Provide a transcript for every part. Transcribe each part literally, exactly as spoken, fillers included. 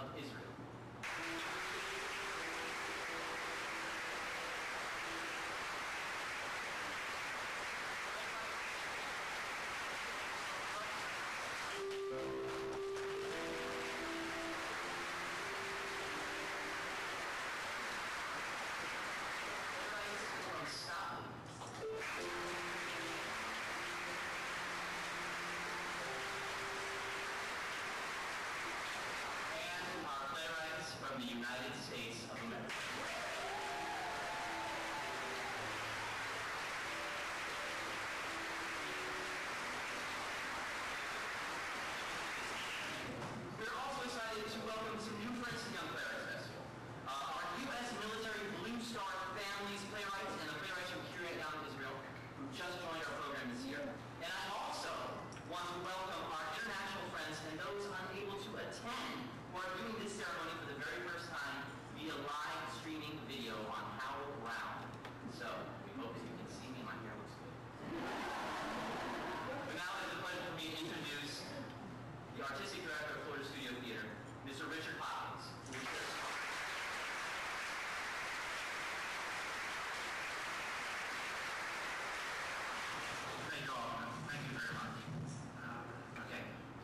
of Israel. From the United States of America. We're also excited to welcome some new friends to the Young Playwrights Festival. Uh, our U S military Blue Star families, playwrights, and the playwrights from Kiryat Yam, Israel, who just joined our program this year. And I also want to welcome our international friends and those unable to attend who are doing this ceremony for the very first time via live streaming video on HowlRound. So, we hope that you can see me. My hair looks good. But now it is a pleasure for me to introduce the Artistic Director of Florida Studio Theater, Mister Richard Hopkins, who is here. Thank you all. Thank you very much. Uh, okay.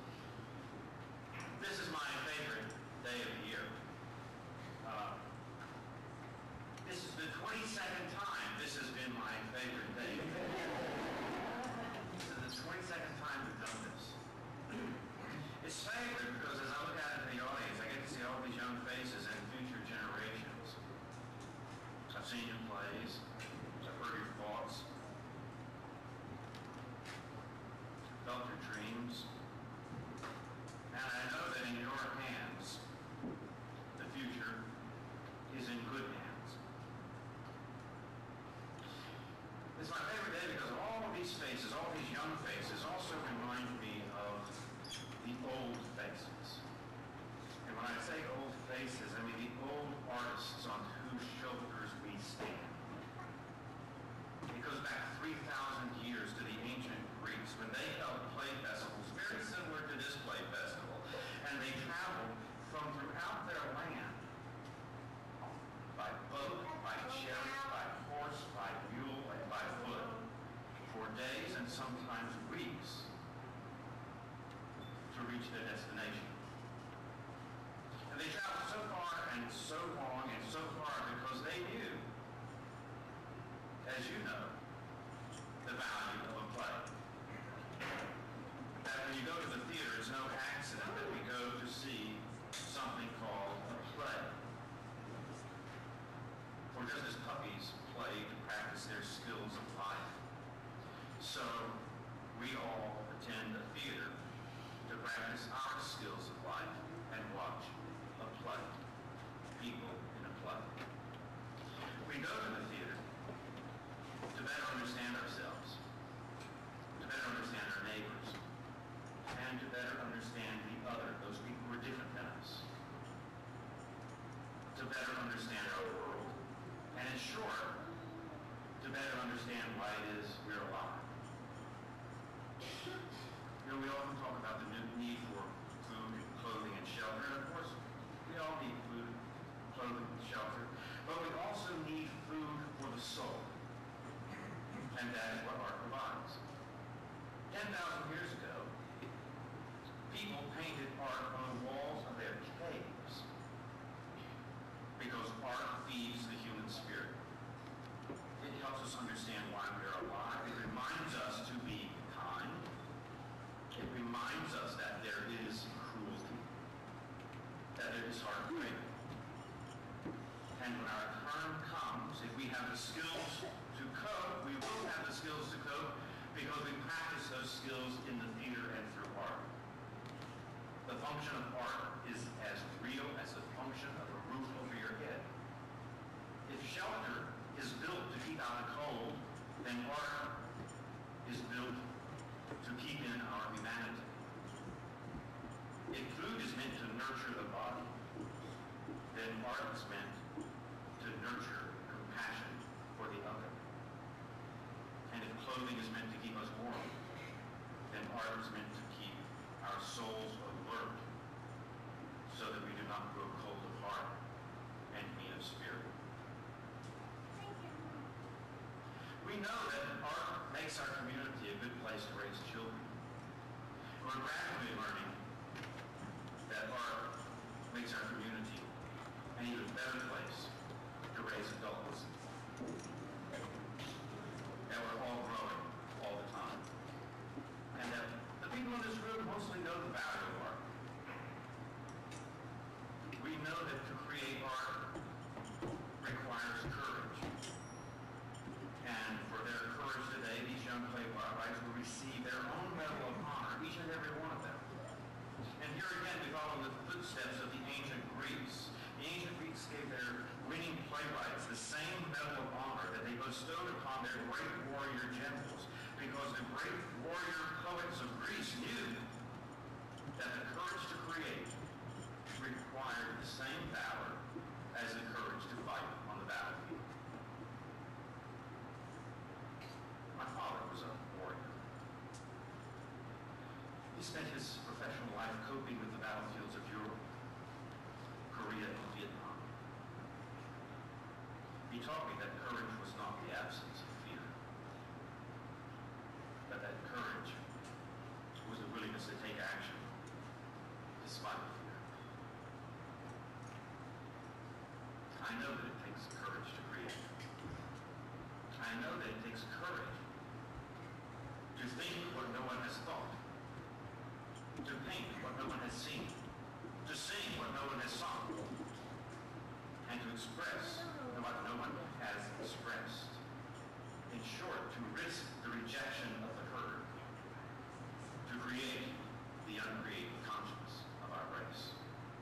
This is my favorite day of the year. Uh, this is the twenty-second time this has been my favorite day. This is the twenty-second time we've done this. It's favorite because as I look out into the audience, I get to see all these young faces and future generations. I've seen your plays, I've heard your thoughts, felt your dreams, and I know that in your hands, the future is in good hands. It's my favorite day because all of these faces, all these young faces, also remind me of the old faces. And when I say old faces, I mean the old artists on whose shoulders we stand. It goes back three thousand years to the ancient Greeks when they held play festivals very similar to this play festival. And they traveled from throughout their land by boat, by chariot, by horse, by mule, and by foot for days and sometimes weeks to reach their destination. And they traveled so far and so long and so far because they knew, as you know, the value of a play. That when you go to the theater, it's no accident that we go to see something called a play. For just as puppies play to practice their skills of life, so we all attend a theater to practice our skills of life and watch a play, people in a play. We go to the theater to better understand ourselves, to better understand our neighbors, and to better understand the other, those people who are different than us, to better understand our world, and in short, to better understand why it is we're alive. You know, we often talk about the need for food and clothing and shelter, and of course, we all need food, clothing, and shelter, but we also need food for the soul, and that is what art provides. ten thousand years ago, people painted art on the walls of their caves because art feeds the human spirit. It helps us understand why we are alive. It reminds us to be kind. It reminds us that there is cruelty, that there is heartbreak. And when our turn comes, if we have the skills to cope, we will have the skills to cope because we practice those skills in the theater and through art. The function of art is as real as the function of a roof over your head. If shelter is built to keep out the cold, then art is built to keep in our humanity. If food is meant to nurture the body, then art is meant to nurture compassion for the other. And if clothing is meant to keep us warm, then art is meant to keep our souls alert so that we do not grow human spirit. We know that art makes our community a good place to raise children. We're gradually learning that art makes our community an even better place to raise adults. That we're all growing all the time. And that the people in this room mostly know the value of art. We know that to create art requires courage. And for their courage today, these young playwrights will receive their own medal of honor, each and every one of them. And here again, we follow in the footsteps of the ancient Greeks. The ancient Greeks gave their winning playwrights the same medal of honor that they bestowed upon their great warrior generals, because the great warrior poets of Greece knew that the courage to create required the same valor as the courage to fight on the battlefield. My father was a warrior. He spent his professional life coping with the battlefields of Europe, Korea, and Vietnam. He taught me that courage was not the absence of fear, but that courage was the willingness to take action despite fear. I know that it takes courage to create. I know that it takes courage to think what no one has thought, to paint what no one has seen, to sing what no one has sung, and to express what no one has expressed. In short, to risk the rejection of the herd, to create the uncreated conscience of our race.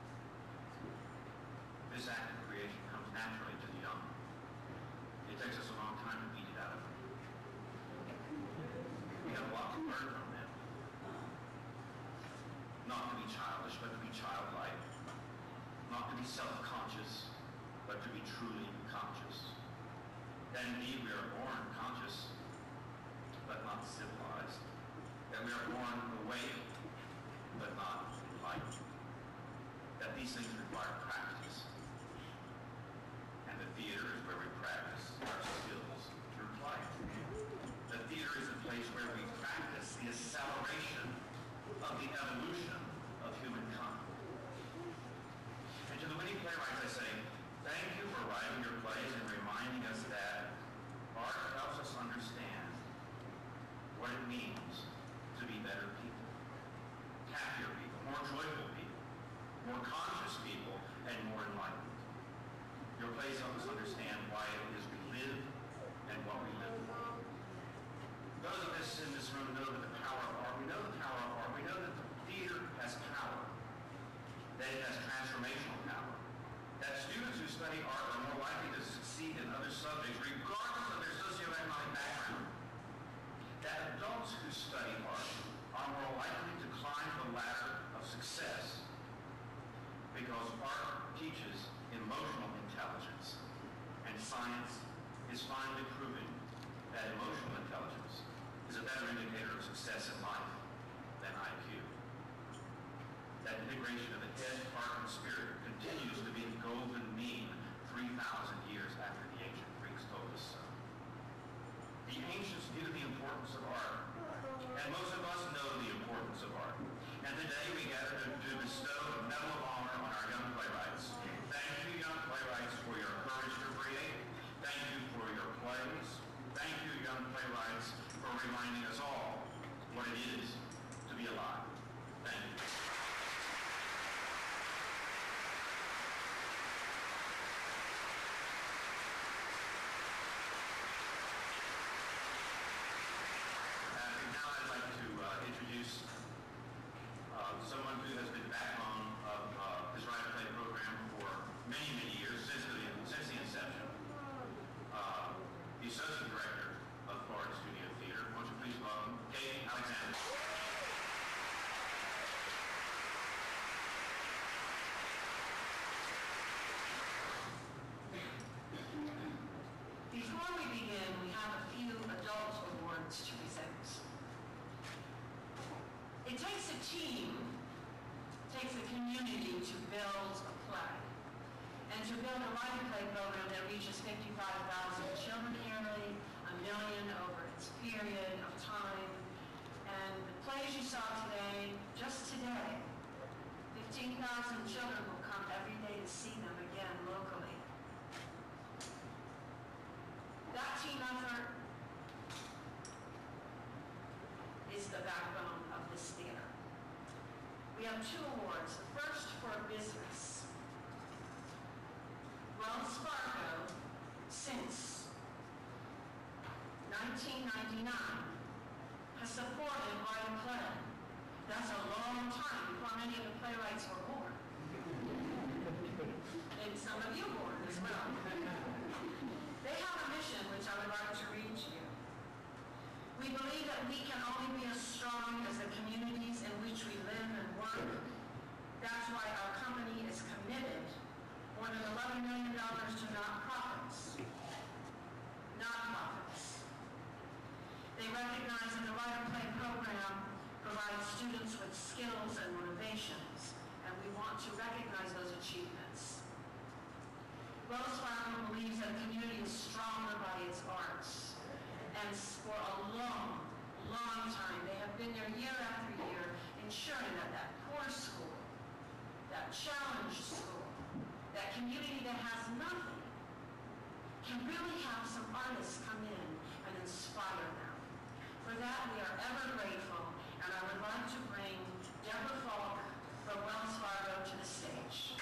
This act of creation comes naturally to the young. It takes us a long time to beat it out of them. We have a lot to learn from them. Not to be childish, but to be childlike. Not to be self-conscious, but to be truly conscious. That indeed we are born conscious, but not civilized. That we are born awake, but not enlightened. That these things require practice. And the theater is where we practice our skills through play. The theater is a place where we practice the acceleration of the evolution of humankind. And to the winning playwrights I say, thank you for writing your plays and reminding us that art helps us understand what it means to be better people, happier people, more joyful people, more conscious people, and more enlightened. Your plays help us understand why it is we live and what we live for. Those of us in this room know that the power of art, we know the power of art, we know that the theater has power, that it has transformational power, that students who study art are more likely to succeed in other subjects regardless of their socioeconomic background, that adults who study art are more likely to climb the ladder of success because art teaches emotional intelligence, and science is finally proving that emotional intelligence is a better indicator of success in life than I Q. That integration of the head, heart, and spirit continues to be the golden mean three thousand years after the ancient Greeks told us so. The ancients knew the importance of art, and most of us know the importance of art. And today we gather to, to bestow a medal of honor on our young playwrights. Thank you, young playwrights, for your courage to create. Thank you for your plays. Thank you, young playwrights, for reminding us all what it is to be alive. Thank you. And now I'd like to uh, introduce uh, someone who has been the backbone of uh, this Write a Play program for many, many years, since the, since the inception. Uh, the Associate Director of Florida Studio Theater. Won't you please welcome Kate Alexander. Before we begin, we have a few adult awards to present. It takes a team, takes a community to build a play. And to build a writer play program that reaches fifty-five thousand children yearly, a million over its period of time. And the plays you saw today, just today, fifteen thousand children will come every day to see them again locally. That team effort is the backbone of this theater. We have two awards. The first for business. Wells Fargo, since nineteen ninety-nine, has supported writer play. That's a long time before many of the playwrights were born. And some of you born as well. They have a mission which I would like to read to you. We believe that we can only be as strong as the communities in which we live and work. That's why our company is committed more than eleven million dollars to nonprofits. Nonprofits. They recognize that the Writer Play program provides students with skills and motivations, and we want to recognize those achievements. Wells Fargo believes that a community is stronger by its arts. And for a long, long time, they have been there year after year, ensuring that that poor school, that challenged school, that community that has nothing, can really have some artists come in and inspire them. For that, we are ever grateful, and I would like to bring Deborah Falk from Wells Fargo to the stage.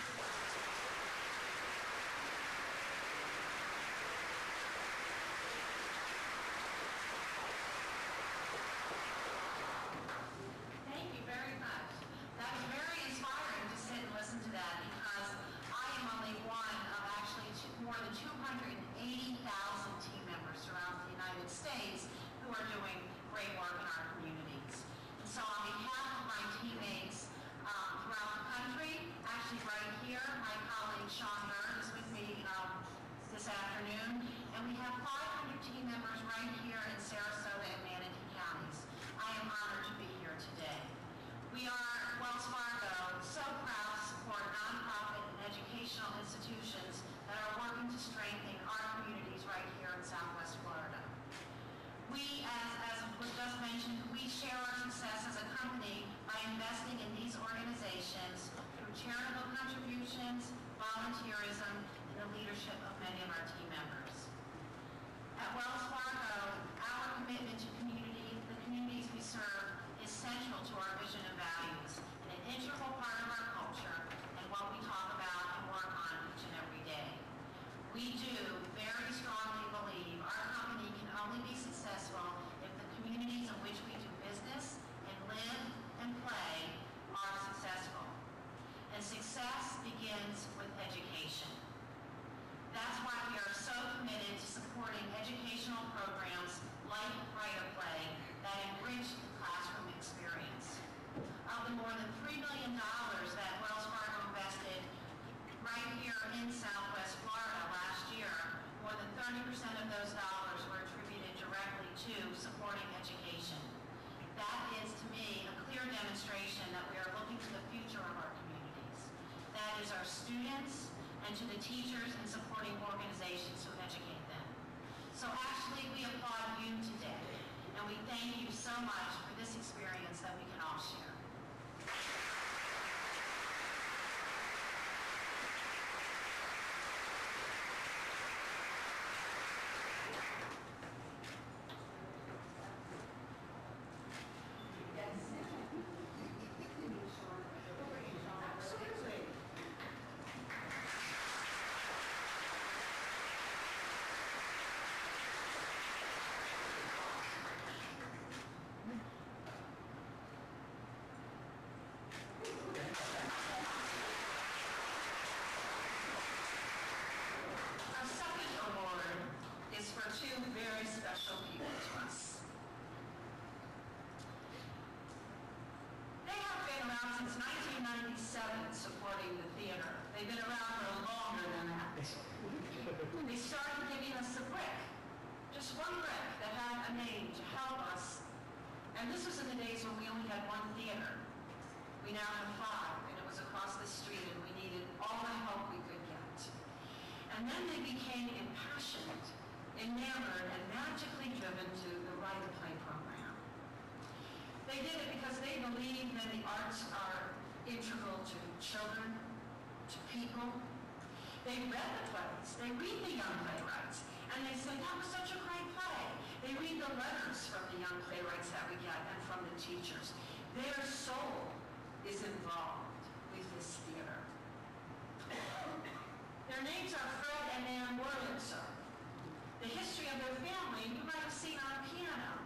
Sarasota and Manatee counties. I am honored to be here today. We are, Wells Fargo, so proud to support nonprofit and educational institutions that are working to strengthen our communities right here in Southwest Florida. We, as, as was just mentioned, we share our success as a company by investing in these organizations through charitable contributions, volunteerism, and the leadership of many of our team members. At Wells Fargo, our commitment to community, the communities we serve, is central to our vision and values, and an integral part of our culture and what we talk about and work on each and every day. We do very strongly believe our company can only be successful if the communities in which we do business and live and play are successful. And success begins with education. That's why we are so committed to supporting educational programs like Writer Play that enrich the classroom experience. Of the more than three million dollars that Wells Fargo invested right here in Southwest Florida last year, more than thirty percent of those dollars were attributed directly to supporting education. That is, to me, a clear demonstration that we are looking to the future of our communities. That is our students, and to the teachers and supporting organizations who educate them. So actually, we applaud you today, and we thank you so much for this experience that we can all share. Supporting the theater. They've been around for longer than that. They started giving us a brick, just one brick that had a name to help us. And this was in the days when we only had one theater. We now have five, and it was across the street, and we needed all the help we could get. And then they became impassioned, enamored, and magically driven to the Write a Play program. They did it because they believe that the arts are integral to children, to people. They read the plays, they read the Young Playwrights, and they said, that was such a great play. They read the letters from the Young Playwrights that we get and from the teachers. Their soul is involved with this theater. Their names are Fred and Ann Wurlitzer. The history of their family you might have seen on a piano.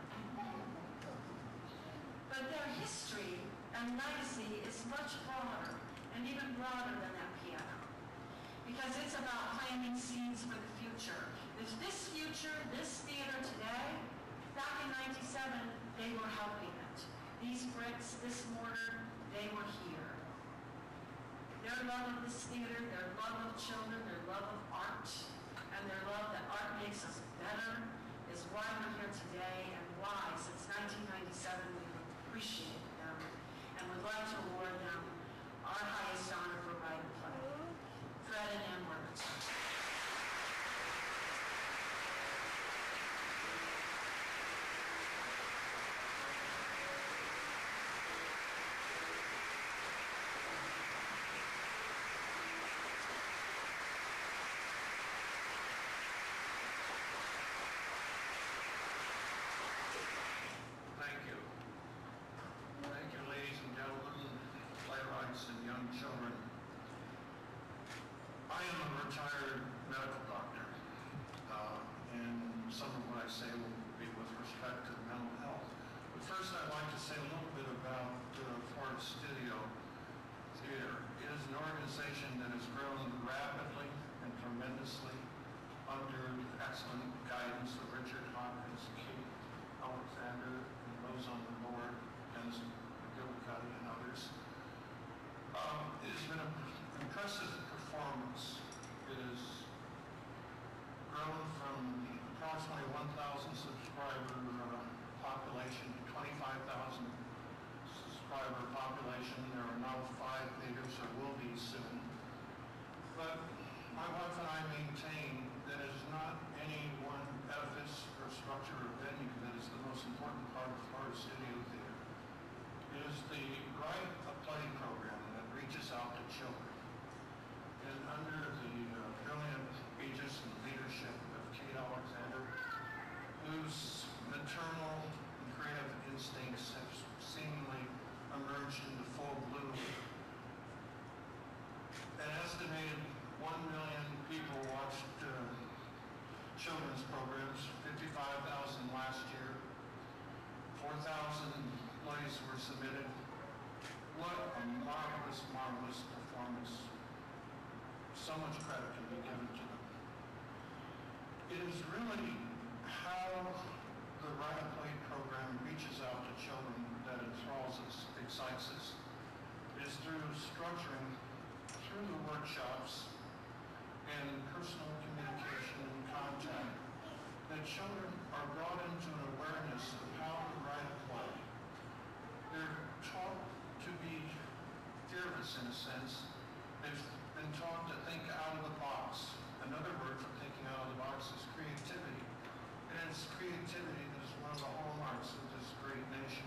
But their history and legacy is much broader, and even broader than that piano. Because it's about planting seeds for the future. There's this future, this theater today, back in ninety-seven, they were helping it. These bricks, this mortar, they were here. Their love of this theater, their love of children, their love of art, and their love that art makes us better is why we're here today, and why, since nineteen ninety-seven, we've appreciated them and would like to award them our highest honor for Write a Play. Fred and Ann Wurlitzer. Thank you. Thank you, ladies and gentlemen, playwrights and young children. I am a retired medical doctor, uh, and some of what I say will be with respect to mental health. But first, I'd like to say a little bit about uh, Florida Studio Theater. It is an organization that has grown rapidly and tremendously under the excellent guidance of Richard Hawkins, Kate Alexander, and those on the board, Dennis McGillicuddy, and others. Um, it has been an impressive performance. It has grown from approximately one thousand subscriber uh, population to twenty-five thousand subscriber population. There are now five theaters, or will be soon. But my wife and I maintain that it is not any one edifice or structure or venue that is the most important part of Florida Studio Theater. It is the Write a Play program that reaches out to children. And under the uh, brilliant aegis and leadership of Kate Alexander, whose maternal and creative instincts have seemingly emerged into full bloom, an estimated one million people watched uh, children's programs, fifty-five thousand last year, four thousand plays were submitted. What a marvelous, marvelous performance. So much credit can be given to them. It is really how the Write a Play program reaches out to children that enthralls us, excites us. It is through structuring, through the workshops, and personal communication and contact that children are brought into an awareness of how to write a play. They're taught to be fearless in a sense. They've been taught to think out of the box. Another word for thinking out of the box is creativity. And it's creativity that is one of the hallmarks of this great nation.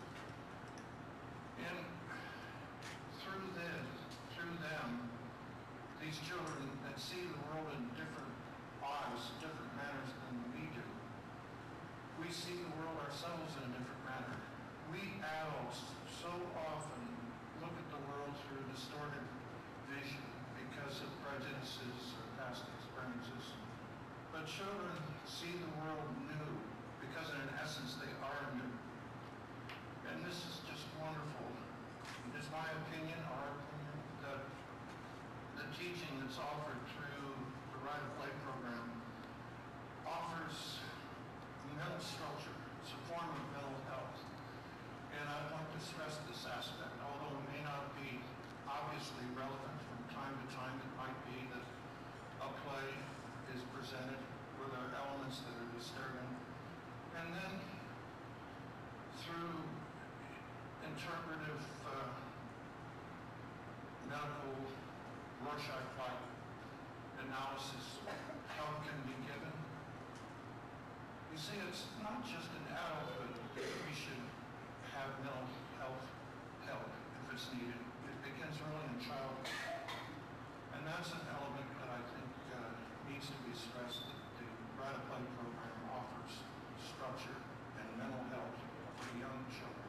And through them, through them, these children that see the world in different eyes, different manners than we do, we see the world ourselves in a different manner. We adults so often look at the world through distorted vision because of prejudices or past experiences. But children see the world new because in essence they are new. And this is just wonderful. It is my opinion, our opinion, that the teaching that's offered through the Write a Play program offers mental structure. It's a form of mental health. And I'd like to stress this aspect, although it may not be obviously relevant from time to time. It might be that a play is presented where there are elements that are disturbing. And then through interpretive uh, medical Rorschach-like analysis, help can be given. You see, it's not just in adulthood that we should have mental health help if it's needed. It begins early in childhood. And that's an element that I think uh, needs to be stressed, that the Write a Play program offers structure and mental health for young children.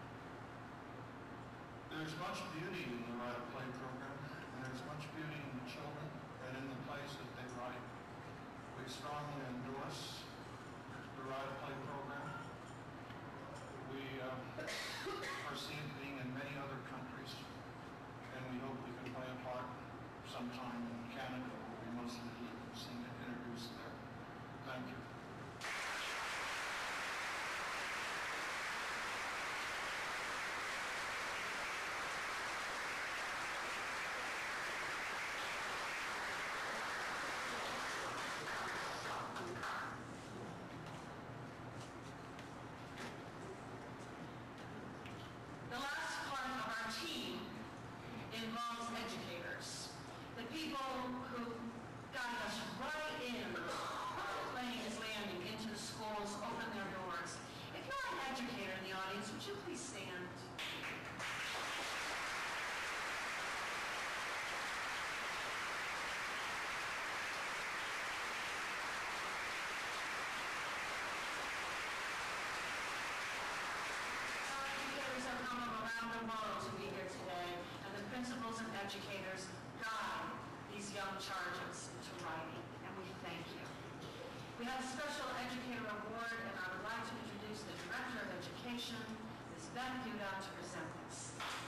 There's much beauty in the Write a Play program, and there's much beauty in the children and in the plays that they write. We strongly endorse the Write a Play program. We uh, foresee it being in many other countries, and we hope we can play a part sometime in Canada, where we mostly live and seen it introduced there. Thank you. The last part of our team involves educators, the people who got us right in our plane is landing into the schools, open their doors. If you're an educator in the audience, would you please stand? To be here today, and the principals and educators guide these young charges into writing, and we thank you. We have a special educator award, and I would like to introduce the Director of Education, Miz Beth Duda, to present this.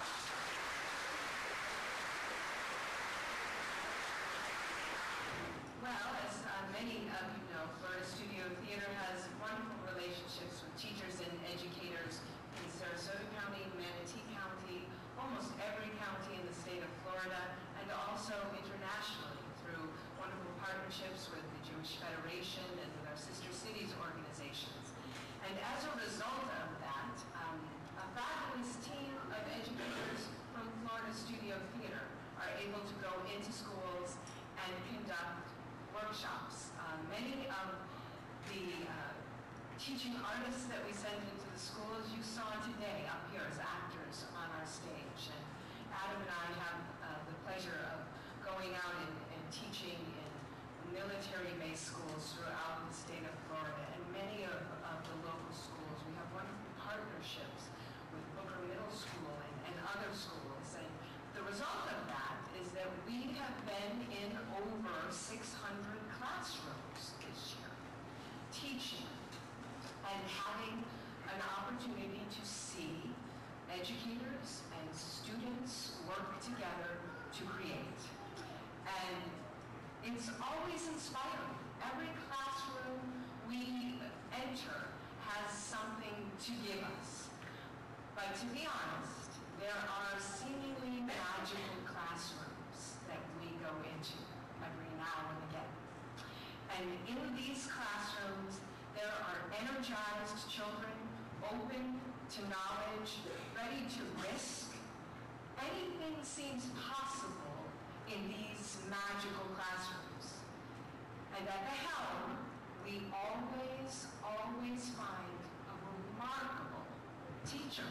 Well, as uh, many of you know, Florida Studio Theater has wonderful relationships with teachers and educators in Sarasota County, Manatee County, almost every county in the state of Florida, and also internationally through wonderful partnerships with the Jewish Federation and with our sister cities organizations. And as a result of that, um, a fabulous team of educators from Florida Studio Theater are able to go into schools and conduct workshops. Uh, many of the uh, teaching artists that we send into the schools you saw today up here as actors on our stage. And Adam and I have uh, the pleasure of going out and, and teaching in military-based schools throughout the state of Florida and many of, of the local schools. We have wonderful partnerships with Booker Middle School and, and other schools. And the result of that is that we have been in over six hundred classrooms this year, teaching and having an opportunity to see educators and students work together to create. And it's always inspiring. Every classroom we enter has something to give us. But to be honest, there are seemingly magical classrooms that we go into every now and again. And in these classrooms, there are energized children, open to knowledge, ready to risk. Anything seems possible in these magical classrooms. And at the helm, we always, always find a remarkable teacher.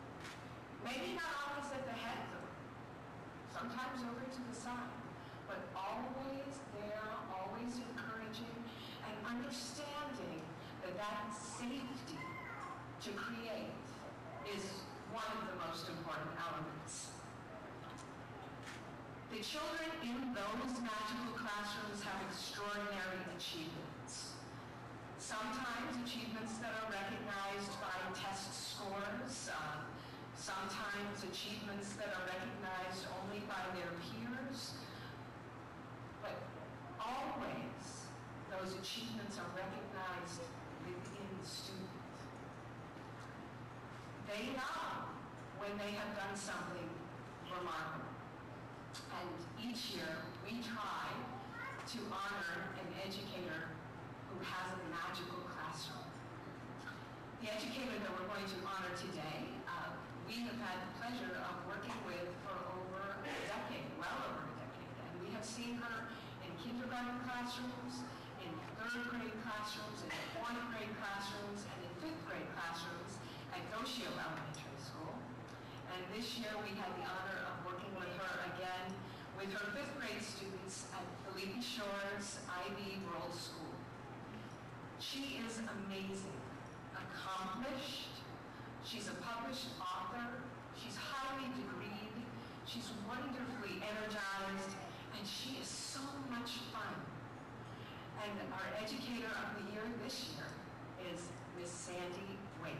Maybe not always at the head of the room, sometimes over to the side, but always there, always encouraging and understanding that that safety to create is one of the most important elements. The children in those magical classrooms have extraordinary achievements. Sometimes achievements that are recognized by test scores, uh, sometimes achievements that are recognized only by their peers, but always those achievements are recognized within the student. They know when they have done something remarkable. And each year we try to honor an educator who has a magical classroom. The educator that we're going to honor today, uh, we have had the pleasure of working with for over a decade, well over a decade, and we have seen her in kindergarten classrooms, in third grade classrooms, in fourth grade classrooms, and in fifth grade classrooms at Goshio Elementary School. And this year we had the honor of working with her again with her fifth grade students at Felipe Shore's Ivy World School. She is amazing, accomplished. She's a published author. She's highly degreed. She's wonderfully energized, and she is so much fun. And our educator of the year this year is Miss Sandy Waite.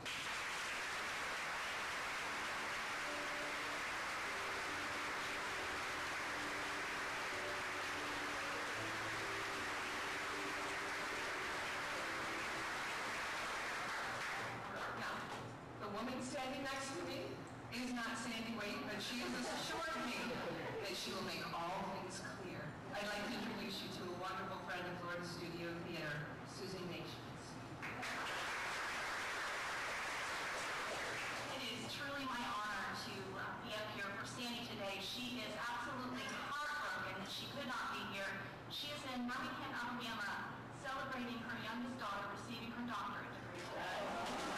Standing next to me is not Sandy Waite, but she has assured me that she will make all things clear. I'd like to introduce you to a wonderful friend of Florida Studio Theater, Susan Nations. It is truly my honor to uh, be up here for Sandy today. She is absolutely heartbroken that she could not be here. She is in Birmingham, Alabama, celebrating her youngest daughter receiving her doctorate degree today.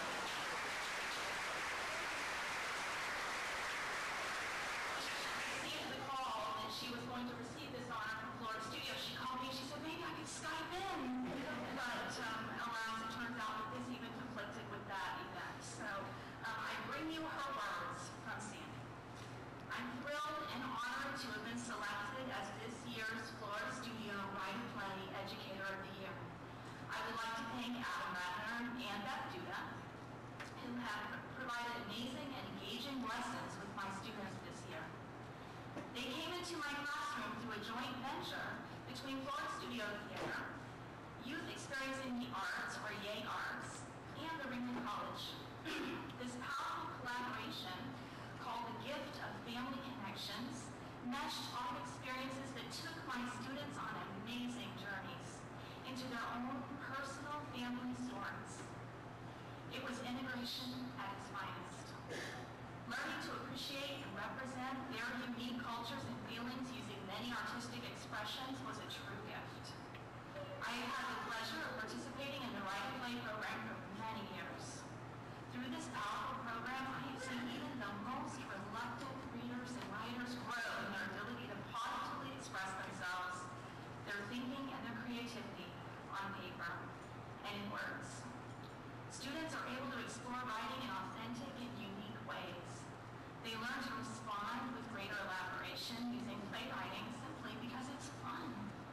She was going to receive this honor from Florida Studio. She called me and she said, maybe I could Skype in. But um, alas, it turns out that this even conflicted with that event. So um, I bring you her words from Sandy. I'm thrilled and honored to have been selected as this year's Florida Studio Write a Play Educator of the Year. I would like to thank Adam Ratner and Beth Duda, who have provided amazing and engaging lessons with my students this year. They came into my classroom through a joint venture between Florida Studio Theater, Youth Experiencing the Arts, or YAY Arts, and the Ringling College. This powerful collaboration, called the Gift of Family Connections, meshed art experiences that took my students on amazing journeys into their own personal family stories. It was integration at its finest. Learning to appreciate and represent their unique cultures and feelings using many artistic expressions was a true gift. I have had the pleasure of participating in the Write a Play program for many years. Through this powerful program, I have seen even the most reluctant readers and writers grow in their ability to positively express themselves, their thinking and their creativity on paper and in words. Students are able to explore writing in authentic and unique ways. They learn to respond with greater elaboration using playwriting simply because it's fun.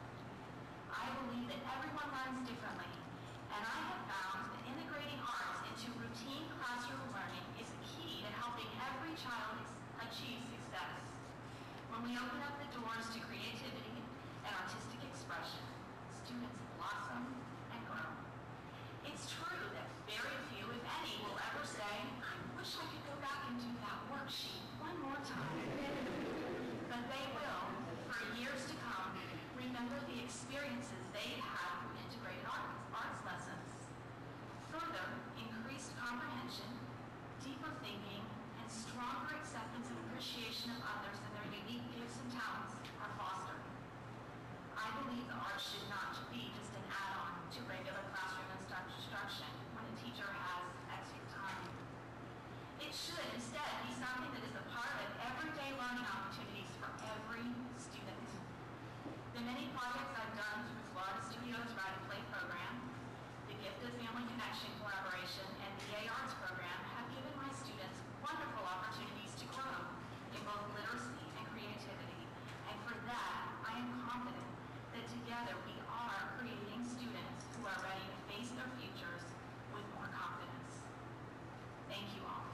I believe that everyone learns differently, and I have found that integrating arts into routine classroom learning is key to helping every child achieve success. When we open up the doors to creativity and artistic expression, students blossom and grow. It's true that very few, if any, will ever say, I wish I could go back and do that worksheet one more time. But they will, for years to come, remember the experiences they had through integrated arts, arts lessons. Further, increased comprehension, deeper thinking, and stronger acceptance and appreciation of others and their unique gifts and talents are fostered. I believe the arts should not be just an add-on to regular classroom instruction when a teacher has extra time. It should instead be something that is a part of everyday learning opportunities for every student. The many projects I've done through Florida Studio's Write a Play program, the Gifted Family Connection collaboration, and the YAY Arts program have given my students wonderful opportunities to grow in both literacy and creativity. And for that, I am confident that together we are creating students who are ready to face their futures with more confidence. Thank you all.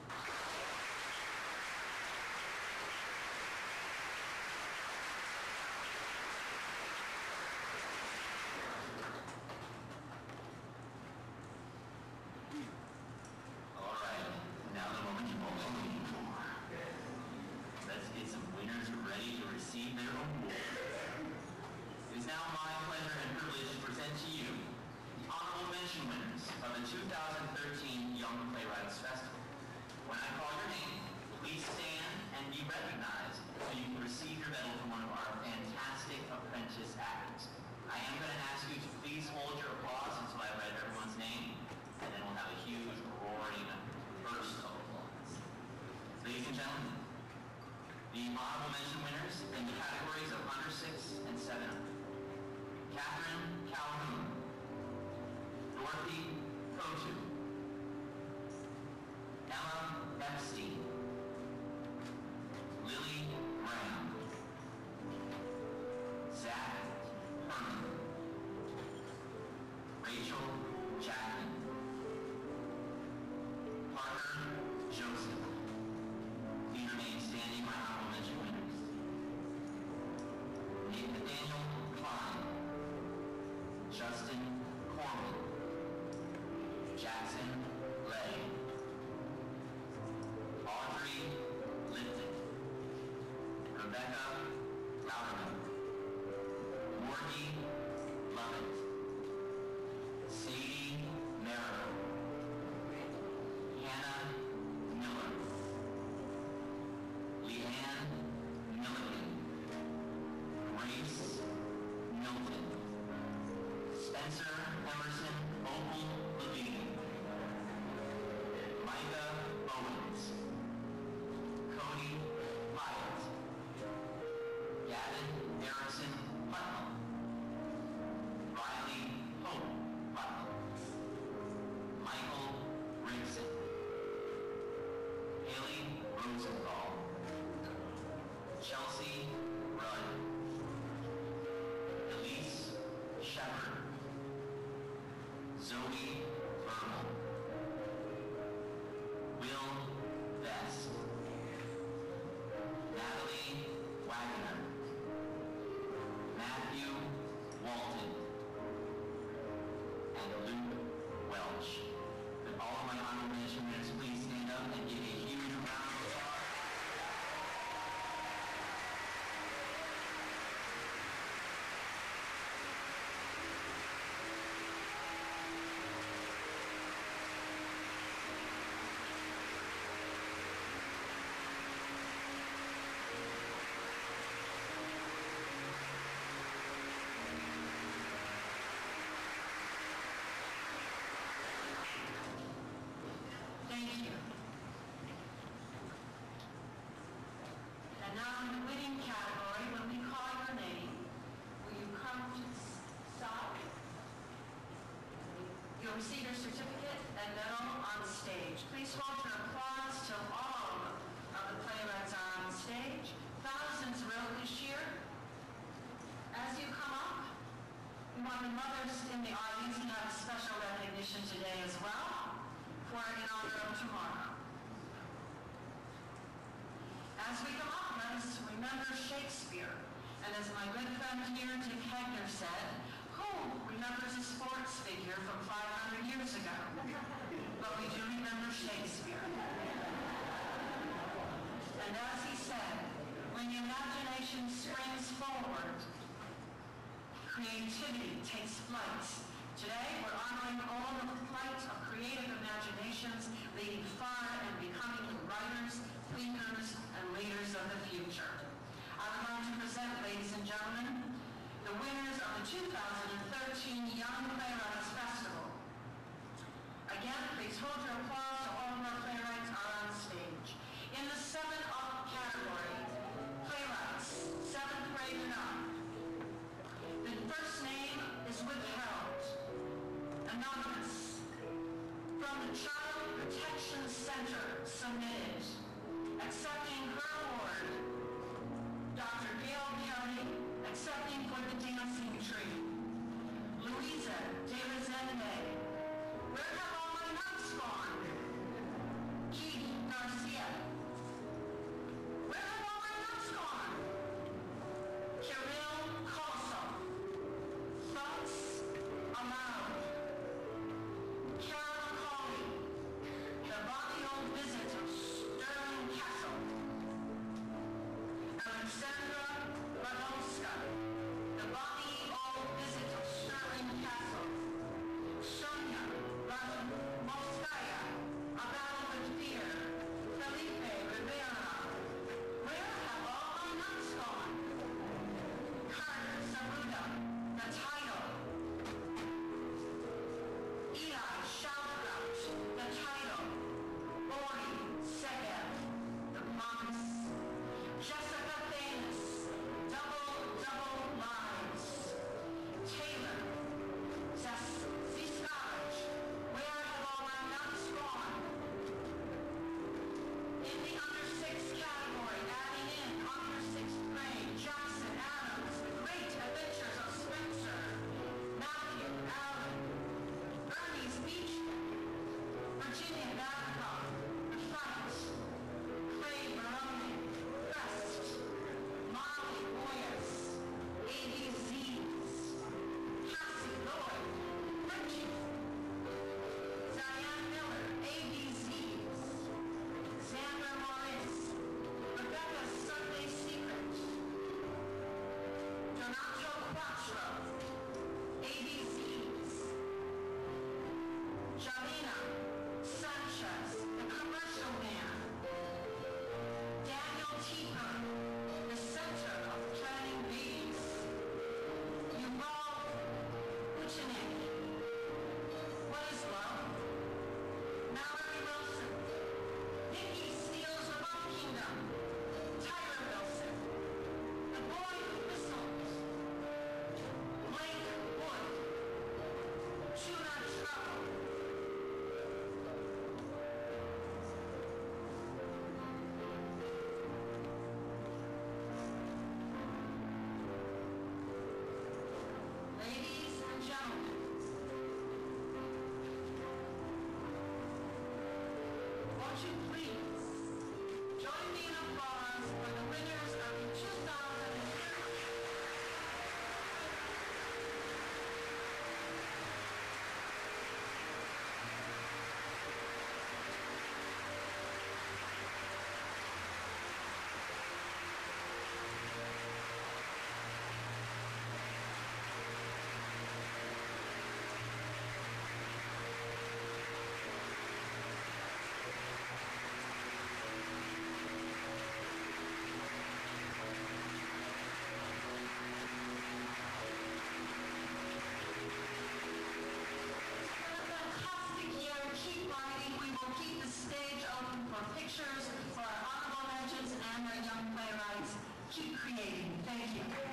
All right, now the moment you've all been waiting for. Let's get some winners ready to receive their award. honorable mention winners in the categories of under six and seven. Catherine Calhoun, Dorothy Kotu, Emma Epstein, Lily Graham, Zach Herman, Rachel Jackman, Parker Joseph. Please remain standing, my honorable mention winners. Nathaniel Klein, Justin Corwin, Jackson Lay, Audrey Lipton, Rebecca Louderman, Morgie Lovett, Sadie Merrill, Hannah Miller, Leanne Milligan, Grace Milton, Spencer Emerson Opal Levine, Micah Owens, Cody Hyatt, Gavin Erickson Putnam, Riley Hope Putnam, Michael Rigson, Haley Rosenthal, Chelsea Rudd, Elise Shepard, Zoe Vermal, Will Best, Natalie Wagner, Matthew Walton, and Luke Welch. Could all of my honorable mention winners please stand up and give a huge round of applause? Thank you. And now in the winning category, when we call your name, will you come to the side? You'll receive your certificate and medal on stage. Please hold your applause till all of the playwrights are on stage. Thousands wrote this year. As you come up, we want the mothers in the audience to have special recognition today as well, for in honor of tomorrow. As we come up, let us remember Shakespeare. And as my good friend here, Dick Hegner, said, who remembers a sports figure from five hundred years ago? But we do remember Shakespeare. And as he said, when the imagination springs forward, creativity takes flight. Today, we're honoring all the flight of creative imaginations leading far and becoming writers, thinkers, and leaders of the future. I would like to present, ladies and gentlemen, the winners of the two thousand thirteen Young Playwrights Festival. Again, please hold your applause to all of our playwrights are on stage. In the seven up category, playwrights, seventh grade and up. The first name is withheld. Anonymous. From the Child Protection Center, submitted. Accepting her award, Doctor Gail Kelly, accepting for the dancing tree. Louisa de Resende. Where have all my notes gone? keep creating. Thank you.